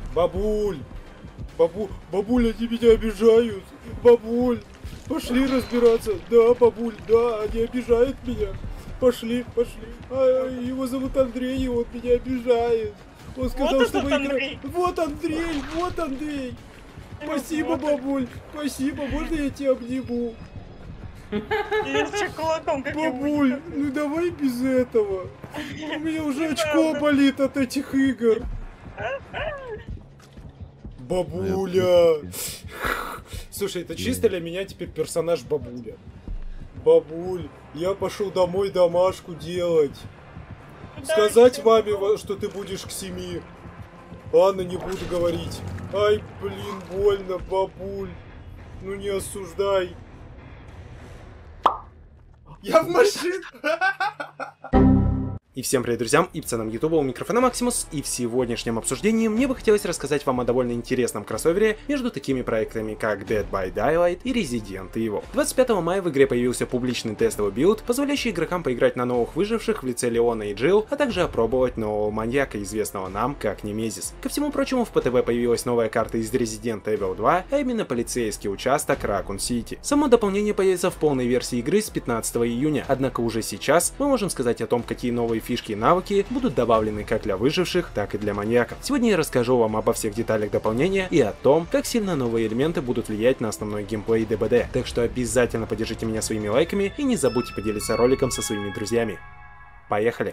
Бабуль! Бабуль, они меня обижают! Бабуль! Пошли разбираться! Да, бабуль, да, они обижают меня! Пошли! А, его зовут Андрей, и он меня обижает! Он сказал, вот что мы Андрей. играем... Вот Андрей! Спасибо, бабуль! Спасибо, можно я тебя обниму? Лезь кулаком, как Бабуль, ну давай без этого! У меня уже очко болит от этих игр! Бабуля! Слушай, это чисто для меня теперь персонаж бабуля. Бабуль, я пошел домой домашку делать. Сказать маме, что ты будешь к 7. Ладно, не буду говорить. Ай, блин, больно, бабуль. Ну не осуждай. Я в машине. И всем привет, друзьям, и пацанам ютуба, у микрофона Максимус, и в сегодняшнем обсуждении мне бы хотелось рассказать вам о довольно интересном кроссовере между такими проектами, как Dead by Daylight и Resident Evil. 25 мая в игре появился публичный тестовый билд, позволяющий игрокам поиграть на новых выживших в лице Леона и Джилл, а также опробовать нового маньяка, известного нам как Немезис. Ко всему прочему, в ПТБ появилась новая карта из Resident Evil 2, а именно полицейский участок Raccoon City. Само дополнение появится в полной версии игры с 15 июня, однако уже сейчас мы можем сказать о том, какие новые фишки и навыки будут добавлены как для выживших, так и для маньяков. Сегодня я расскажу вам обо всех деталях дополнения и о том, как сильно новые элементы будут влиять на основной геймплей ДБД. Так что обязательно поддержите меня своими лайками и не забудьте поделиться роликом со своими друзьями. Поехали!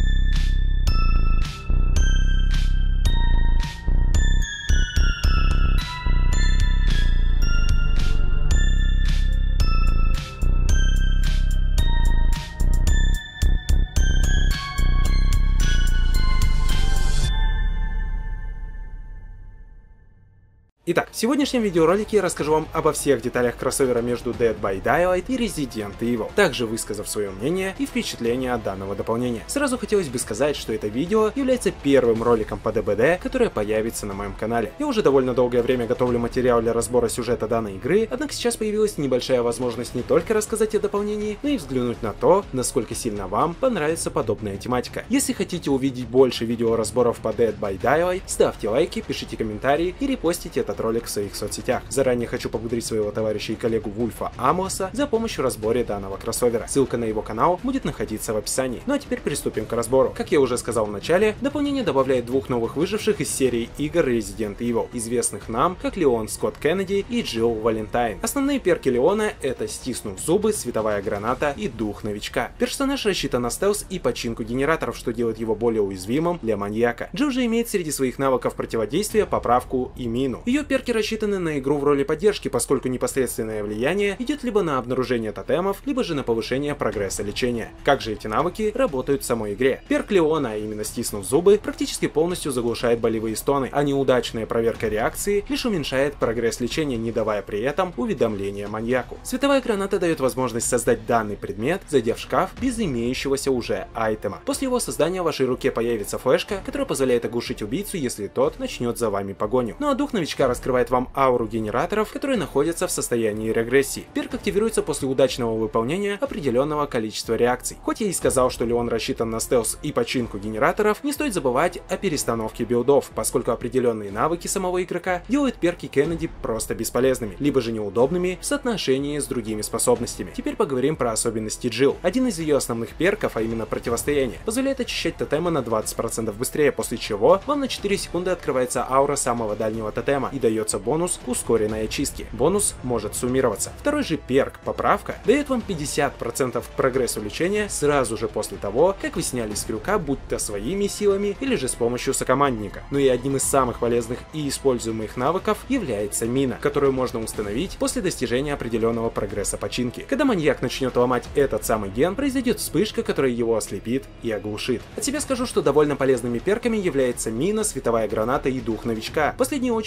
Итак, в сегодняшнем видеоролике я расскажу вам обо всех деталях кроссовера между Dead by Daylight и Resident Evil, также высказав свое мнение и впечатление от данного дополнения. Сразу хотелось бы сказать, что это видео является первым роликом по ДБД, которое появится на моем канале. Я уже довольно долгое время готовлю материал для разбора сюжета данной игры, однако сейчас появилась небольшая возможность не только рассказать о дополнении, но и взглянуть на то, насколько сильно вам понравится подобная тематика. Если хотите увидеть больше видеоразборов по Dead by Daylight, ставьте лайки, пишите комментарии и репостите этот ролик в своих соцсетях. Заранее хочу поблагодарить своего товарища и коллегу Вульфа Амоса за помощь в разборе данного кроссовера. Ссылка на его канал будет находиться в описании. Ну а теперь приступим к разбору. Как я уже сказал в начале, дополнение добавляет двух новых выживших из серии игр Resident Evil, известных нам как Леон Скотт Кеннеди и Джилл Валентайн. Основные перки Леона — это стиснув зубы, световая граната и дух новичка. Персонаж рассчитан на стелс и починку генераторов, что делает его более уязвимым для маньяка. Джилл же имеет среди своих навыков противодействия, поправку и мину. Ее перки рассчитаны на игру в роли поддержки, поскольку непосредственное влияние идет либо на обнаружение тотемов, либо же на повышение прогресса лечения. Как же эти навыки работают в самой игре? Перк Леона, а именно стиснув зубы, практически полностью заглушает болевые стоны, а неудачная проверка реакции лишь уменьшает прогресс лечения, не давая при этом уведомления маньяку. Световая граната дает возможность создать данный предмет, зайдя в шкаф без имеющегося уже айтема. После его создания в вашей руке появится флешка, которая позволяет оглушить убийцу, если тот начнет за вами погоню. Ну а дух новичка раскрывает вам ауру генераторов, которые находятся в состоянии регрессии. Перк активируется после удачного выполнения определенного количества реакций. Хоть я и сказал, что Леон рассчитан на стелс и починку генераторов, не стоит забывать о перестановке билдов, поскольку определенные навыки самого игрока делают перки Кеннеди просто бесполезными, либо же неудобными в соотношении с другими способностями. Теперь поговорим про особенности Джилл. Один из ее основных перков, а именно противостояние, позволяет очищать тотемы на 20% быстрее, после чего вам на 4 секунды открывается аура самого дальнего тотема и дается бонус к ускоренной очистке. Бонус может суммироваться. Второй же перк, поправка, дает вам 50% к прогрессу лечения сразу же после того, как вы сняли с крюка, будь то своими силами или же с помощью сокомандника. Ну и одним из самых полезных и используемых навыков является мина, которую можно установить после достижения определенного прогресса починки. Когда маньяк начнет ломать этот самый ген, произойдет вспышка, которая его ослепит и оглушит. От себя скажу, что довольно полезными перками является мина, световая граната и дух новичка. Последний очень удобен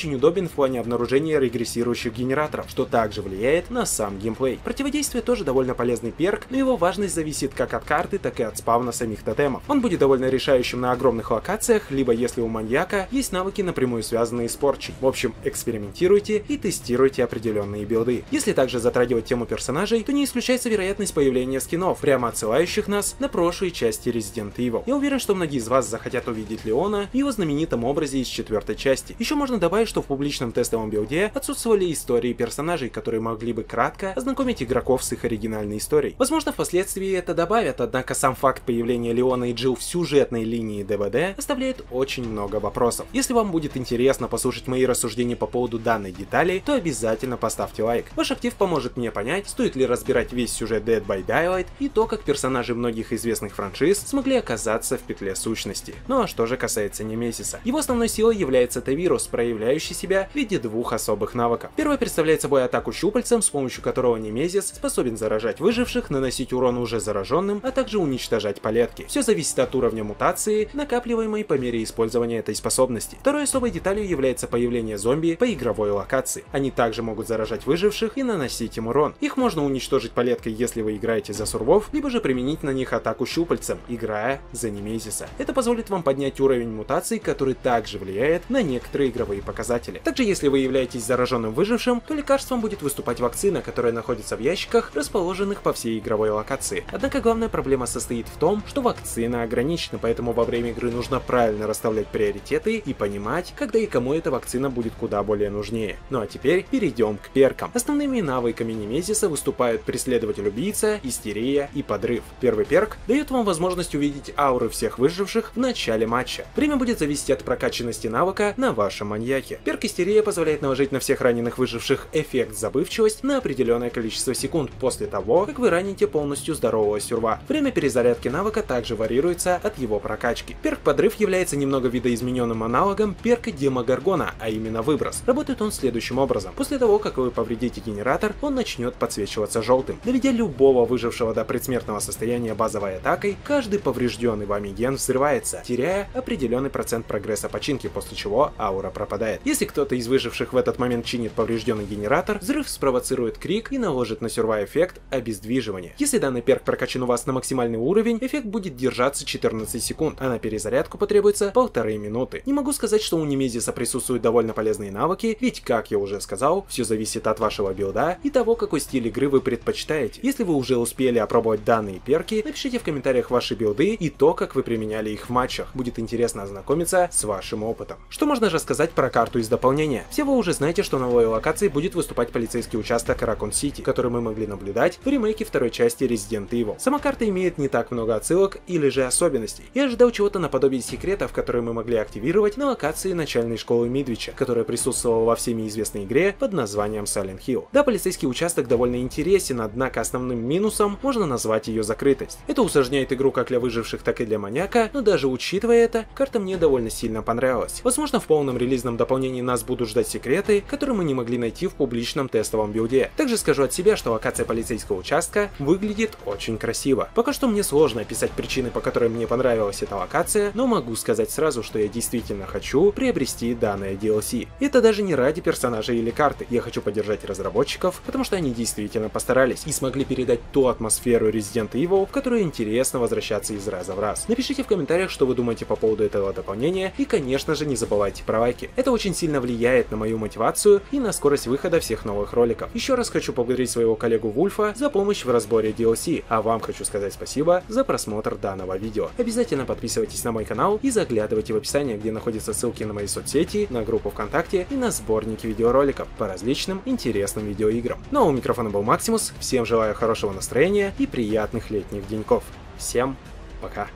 направлен в плане обнаружения регрессирующих генераторов, что также влияет на сам геймплей. Противодействие тоже довольно полезный перк, но его важность зависит как от карты, так и от спавна самих тотемов. Он будет довольно решающим на огромных локациях, либо если у маньяка есть навыки, напрямую связанные с порчей. В общем, экспериментируйте и тестируйте определенные билды. Если также затрагивать тему персонажей, то не исключается вероятность появления скинов, прямо отсылающих нас на прошлые части Resident Evil. Я уверен, что многие из вас захотят увидеть Леона в его знаменитом образе из 4-й части. Еще можно добавить, что в публичном тестовом билде отсутствовали истории персонажей, которые могли бы кратко ознакомить игроков с их оригинальной историей. Возможно, впоследствии это добавят, однако сам факт появления Леона и Джилл в сюжетной линии ДБД оставляет очень много вопросов. Если вам будет интересно послушать мои рассуждения по поводу данной детали, то обязательно поставьте лайк. Ваш актив поможет мне понять, стоит ли разбирать весь сюжет Dead by Daylight и то, как персонажи многих известных франшиз смогли оказаться в петле сущности. Ну а что же касается Немезиса? Его основной силой является Т-вирус, проявляющий себя в виде двух особых навыков. Первый представляет собой атаку щупальцем, с помощью которого Немезис способен заражать выживших, наносить урон уже зараженным, а также уничтожать палетки. Все зависит от уровня мутации, накапливаемой по мере использования этой способности. Второй особой деталью является появление зомби по игровой локации. Они также могут заражать выживших и наносить им урон. Их можно уничтожить палеткой, если вы играете за сурвов, либо же применить на них атаку щупальцем, играя за Немезиса. Это позволит вам поднять уровень мутаций, который также влияет на некоторые игровые показатели. Также, если вы являетесь зараженным выжившим, то лекарством будет выступать вакцина, которая находится в ящиках, расположенных по всей игровой локации. Однако главная проблема состоит в том, что вакцина ограничена, поэтому во время игры нужно правильно расставлять приоритеты и понимать, когда и кому эта вакцина будет куда более нужнее. Ну а теперь перейдем к перкам. Основными навыками Немезиса выступают преследователь-убийца, истерия и подрыв. Первый перк дает вам возможность увидеть ауры всех выживших в начале матча. Время будет зависеть от прокачанности навыка на вашем маньяке. Перк истерия позволяет наложить на всех раненых выживших эффект забывчивость на определенное количество секунд после того, как вы раните полностью здорового сюрва. Время перезарядки навыка также варьируется от его прокачки. Перк подрыв является немного видоизмененным аналогом перка Демогоргона, а именно выброс. Работает он следующим образом. После того, как вы повредите генератор, он начнет подсвечиваться желтым. Доведя любого выжившего до предсмертного состояния базовой атакой, каждый поврежденный вами ген взрывается, теряя определенный процент прогресса починки, после чего аура пропадает. Если кто-то из выживших в этот момент чинит поврежденный генератор, взрыв спровоцирует крик и наложит на сюрва эффект обездвиживания. Если данный перк прокачан у вас на максимальный уровень, эффект будет держаться 14 секунд, а на перезарядку потребуется 1,5 минуты. Не могу сказать, что у Немезиса присутствуют довольно полезные навыки, ведь, как я уже сказал, все зависит от вашего билда и того, какой стиль игры вы предпочитаете. Если вы уже успели опробовать данные перки, напишите в комментариях ваши билды и то, как вы применяли их в матчах. Будет интересно ознакомиться с вашим опытом. Что можно же сказать про карту из дополнения? Все вы уже знаете, что на новой локации будет выступать полицейский участок Raccoon City, который мы могли наблюдать в ремейке второй части Resident Evil. Сама карта имеет не так много отсылок или же особенностей. Я ожидал чего-то наподобие секретов, которые мы могли активировать на локации начальной школы Мидвича, которая присутствовала во всеми известной игре под названием Silent Hill. Да, полицейский участок довольно интересен, однако основным минусом можно назвать ее закрытость. Это усложняет игру как для выживших, так и для маньяка, но даже учитывая это, карта мне довольно сильно понравилась. Возможно, в полном релизном дополнении нас будут ждать секреты, которые мы не могли найти в публичном тестовом билде. Также скажу от себя, что локация полицейского участка выглядит очень красиво. Пока что мне сложно описать причины, по которым мне понравилась эта локация, но могу сказать сразу, что я действительно хочу приобрести данное DLC. Это даже не ради персонажей или карты. Я хочу поддержать разработчиков, потому что они действительно постарались и смогли передать ту атмосферу Resident Evil, в которую интересно возвращаться из раза в раз. Напишите в комментариях, что вы думаете по поводу этого дополнения, и, конечно же, не забывайте про лайки. Это очень сильно влияет на мою мотивацию и на скорость выхода всех новых роликов. Еще раз хочу поблагодарить своего коллегу Вульфа за помощь в разборе DLC, а вам хочу сказать спасибо за просмотр данного видео. Обязательно подписывайтесь на мой канал и заглядывайте в описание, где находятся ссылки на мои соцсети, на группу ВКонтакте и на сборники видеороликов по различным интересным видеоиграм. Ну а у микрофона был Максимус, всем желаю хорошего настроения и приятных летних деньков. Всем пока!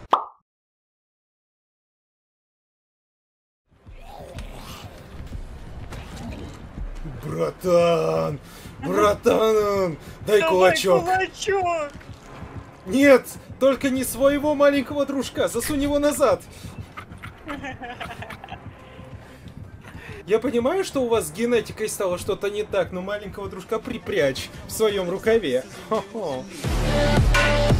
Братан! Братан! Дай кулачок! Кулачок! Нет! Только не своего маленького дружка! Засунь его назад! Я понимаю, что у вас с генетикой стало что-то не так, но маленького дружка припрячь в своем рукаве. Хо-хо.